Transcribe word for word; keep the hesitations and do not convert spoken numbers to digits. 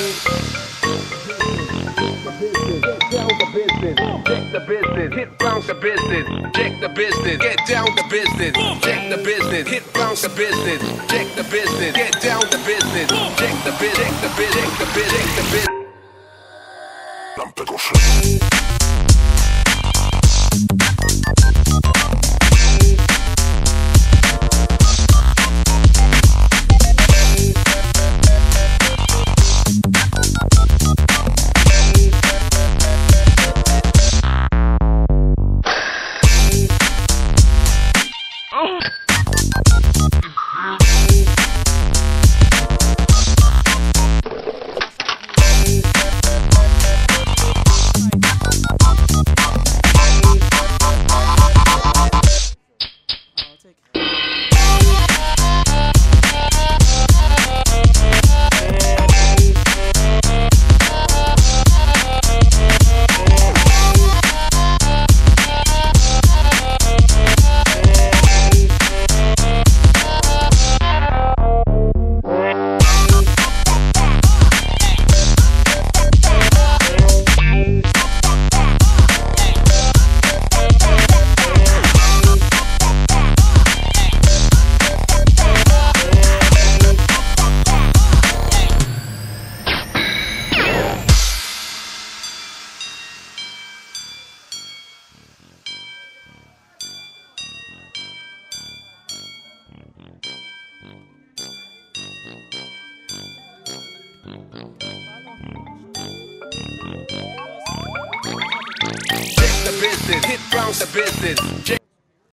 Check the business, hit bounce the business. Check the business, get down the business. Check the business, hit bounce the business. Check the business, get down the business. Check the business, check the business, check the business, check the business. Check the business, hit bounce the business. Check